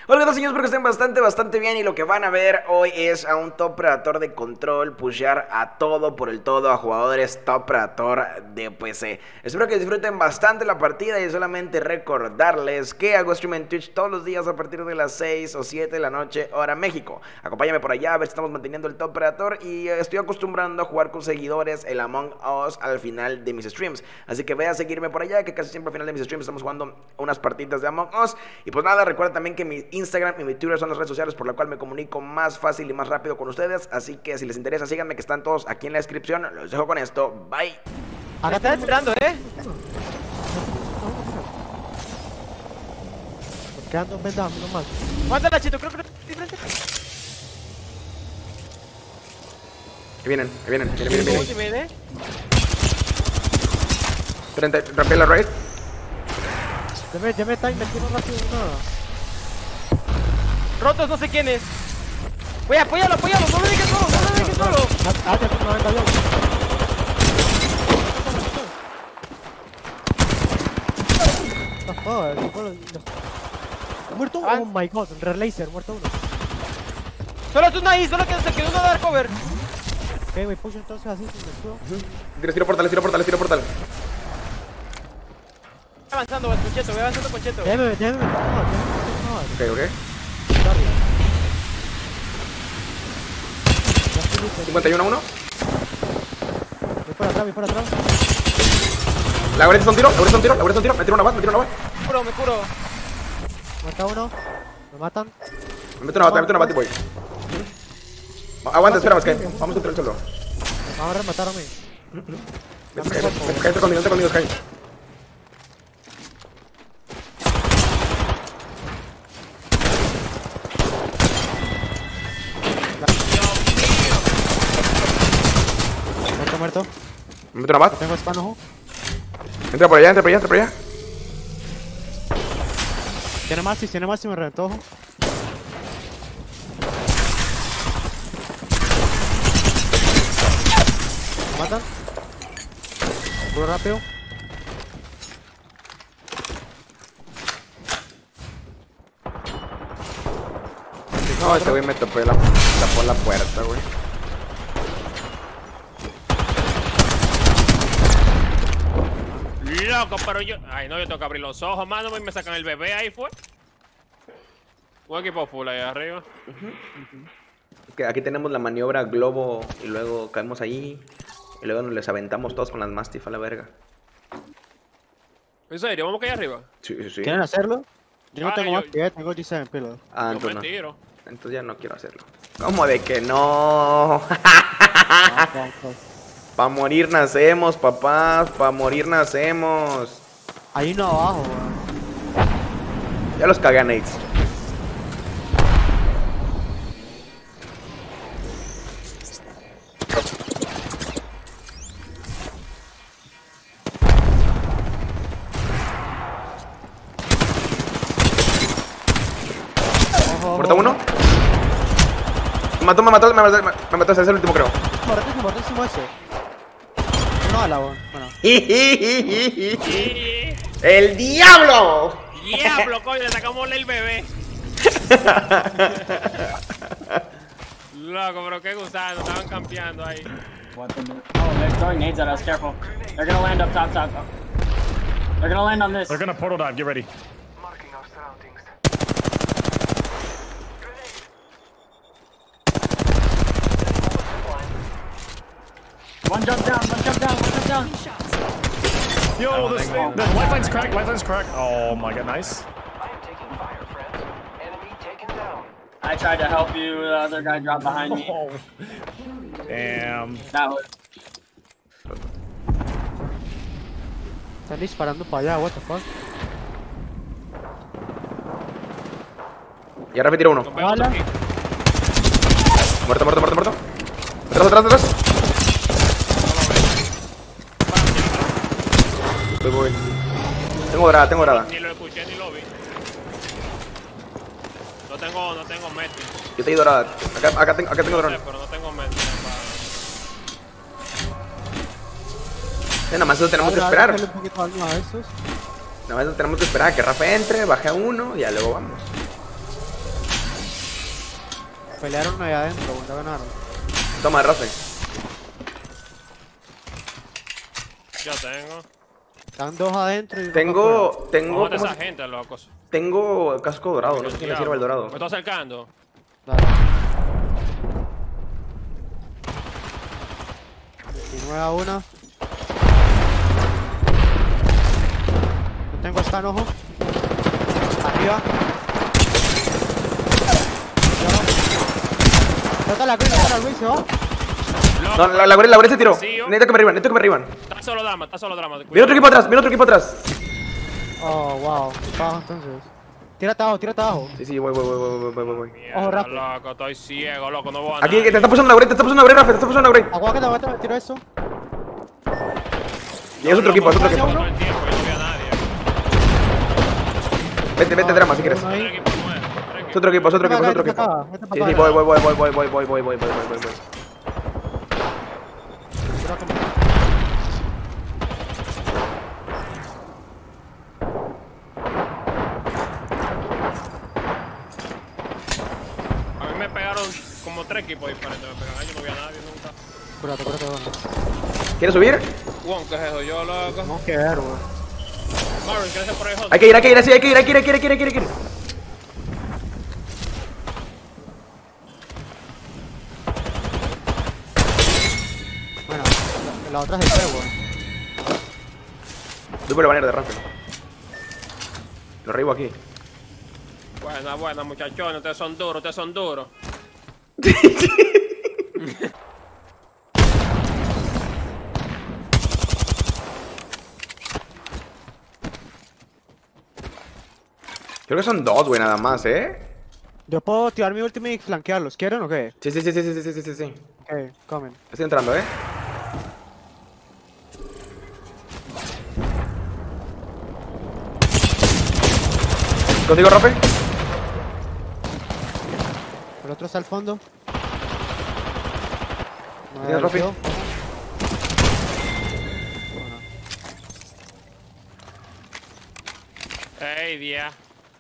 Hola, ¿qué tal, señores? Espero que estén bastante bien. Y lo que van a ver hoy es a un top predator de control pushear a todo por el todo a jugadores top predator de PC. Espero que disfruten bastante la partida y solamente recordarles que hago stream en Twitch todos los días a partir de las 6 o 7 de la noche, hora México. Acompáñame por allá a ver si estamos manteniendo el top predator y estoy acostumbrando a jugar con seguidores el Among Us al final de mis streams. Así que ve a seguirme por allá, que casi siempre al final de mis streams estamos jugando unas partidas de Among Us. Y pues nada, recuerda también que mi Instagram y mi Twitter son las redes sociales por la cual me comunico más fácil y más rápido con ustedes. Así que si les interesa, síganme, que están todos aquí en la descripción. Los dejo con esto. Bye. Acá están esperando, Quedando un vendaje, nomás. Mándala, Chito, creo que diferente. Vienen. Ultimate, Rapé la raid. Ya me está metiendo rápido uno. Rotos, no sé quién es. Voy, apóyalo, no lo dejes solo, Ya tengo 90 yo. No jodas, muerto. Oh my god, Relaser, muerto uno. Solo es una ahí, solo que se quedó uno a dar cover. Ok, me push entonces así sin escudo. Les tiro portal. Avanzando con Cheto, voy avanzando con Cheto. Déjame. Ok. 51 a 1. Voy por atrás. La guardia está un tiro. Me tiro una bat. Me curo. Mata uno. Me matan. Me meto una bat y voy. Aguanta, espera, más que vamos contra el suelo. Me van a rematar a mí. Cállate conmigo, Sky. Muerto. Me meto una bat. Tengo spam, ojo. Entra por allá. Tiene más y me reventó, ojo. Me matan. Puro rápido. No, este güey me tapó la puerta, güey. Loco, pero yo... Ay, no, yo tengo que abrir los ojos, mano, y me sacan el bebé, ahí fue. Un equipo full ahí arriba. Aquí tenemos la maniobra globo y luego caemos ahí. Y luego nos les aventamos todos con las Mastiff a la verga. ¿En serio? ¿Vamos que allá arriba? Sí. ¿Quieren hacerlo? Yo no tengo yo- más que tengo 17 pilos. Ah, Yo entonces me no. tiro. Entonces ya no quiero hacerlo. ¿Cómo de que no? Pa' morir nacemos, papás. Pa' morir nacemos. Hay uno abajo, weón. Ya los cagué a nades. ¿Muerto uno? Me mató, ese es el último, creo. Muertísimo ese. Una bala, weón. Bueno. ¡El diablo! ¡Diablo, coño! Le sacamos el bebé. Loco, pero qué gusano. Estaban campeando ahí. What the? Oh, they're throwing nades at us. Careful. They're gonna land up top. They're gonna land on this. They're gonna portal dive. Get ready. Marking our surroundings. One jump down. Yo, the lifeline's cracked. Oh my god, nice. I am taking fire, friends. Enemy taken down. I tried to help you. The other guy dropped behind me. Oh. Damn. That was. Están disparando para allá, what the fuck. Y ahora me tiro uno. Nos vemos Hola. aquí. Muerto. Atrás. Voy. Tengo dorada. Ni lo escuché ni lo vi. No tengo meti. Yo te di dorada. Acá tengo No sé, dorada. pero no tengo meti. Nada más eso tenemos que esperar. Dale un poquito algo a esos. Nada más tenemos que esperar a que Rafa entre, baje a uno y ya luego vamos. Pelearon ahí adentro, ya ganaron. Toma, Rafe. Yo tengo. Están 2 adentro y uno Tengo Vamos a ¿cómo esa se- gente, locos. tengo casco dorado, no sé si me sirve el dorado. Me estoy acercando. afuera. Dale. 19 a 1. Yo tengo esta en ojo. Arriba. Trata la Green, se va. No, la Gabriel se tiró. Vacío. Necesito que me arriban, necesito que me arriban. Está solo drama, está solo drama. Viene otro equipo atrás, viene otro equipo atrás. Oh, wow. Está abajo entonces. Tírate abajo, tírate abajo. Sí, voy. Mierda, Ojo, rápido. loco, estoy ciego, loco, no voy a Aquí, que te está pasando la Gabriel, Rafe, te está pasando la Gabriel. Aguanta, me tiro eso. Y es otro equipo, es otro Hacia equipo. uno. Todo el tiempo, yo no vi a nadie. Vete, drama, si quieres. Uno ahí. Otro equipo nuevo, Es otro equipo, es otro equipo, es otro Vete equipo. para acá, vete para Sí, acá. voy. Tira como- A mí me pegaron como 3 equipos diferentes. Me pegaron. Yo no vi a nadie nunca. Cúrate, bueno. ¿Quieres subir? Juan, ¿qué es eso? Yo, loco. Tenemos que ver, weón. Marvin, ¿quieres ir por ahí, José? Hay que ir, así, hay que ir. Bueno, la otra es el C, weón. Voy por el banner de Rafe. Lo arribo aquí. Buena, muchachones. Ustedes son duros. Creo que son 2, güey, nada más, Yo puedo tirar mi ultimate y flanquearlos. ¿Quieren o qué? Sí. Ok, comen. Estoy entrando, ¿Contigo, Rafe? El otro está al fondo. No Mira, Rafi. Bueno. Ey, día.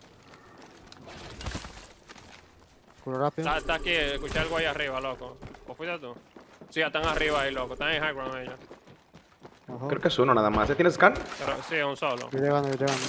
Curo rápido. Está aquí, escuché algo ahí arriba, loco. ¿O fuiste tú? Sí, están arriba ahí, loco. Están en high ground ellos. Ojo. Creo que es uno nada más. ¿Tienes scan? Pero sí, es un solo. Estoy llegando.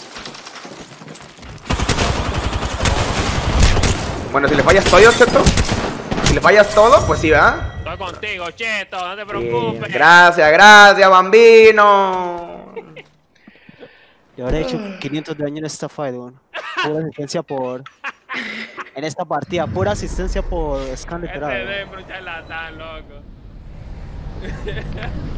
Bueno, si le fallas todo, ¿cierto? Si le fallas todo, pues sí, ¿verdad? Estoy contigo, Cheto, no te Bien. preocupes. Gracias, bambino. Yo habré hecho 500 de daño en esta fight, weón. Pura asistencia por... En esta partida, pura asistencia por scan Este literal. de, pero charlatán, loco.